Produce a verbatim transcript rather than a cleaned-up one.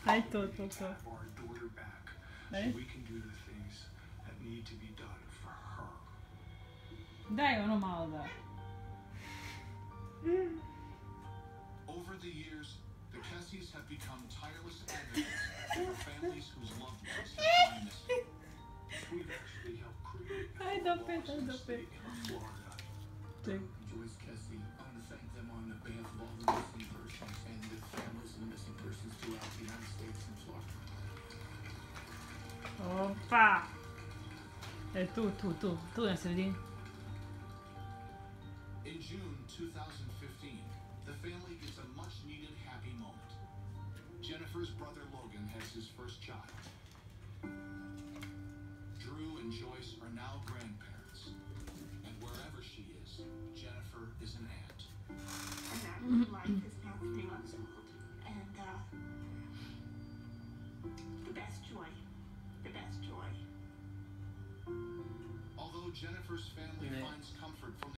はいとうとうとう。 have our daughter back, so え we can do the things that need to be done for her. だよのまだ。 Over the years, the Kessies have become tireless advocates for families whose loved ones have gone missing. We've actually helped create Ay, a da law pe, in ay, the da state pe. of Florida. Sí. Joyce Kessie, I want to thank them on behalf of all the missing persons and the families of missing persons throughout the United States and Florida. Opa! Eh, tú, tú, tú, tú, Nasruddin. In June two thousand fifteen, the family gets a much-needed happy moment. Jennifer's brother Logan has his first child. Drew and Joyce are now grandparents. And wherever she is, Jennifer is an aunt. And that life is now three months old. And, uh, the best joy. The best joy. Although Jennifer's family Yeah. finds comfort from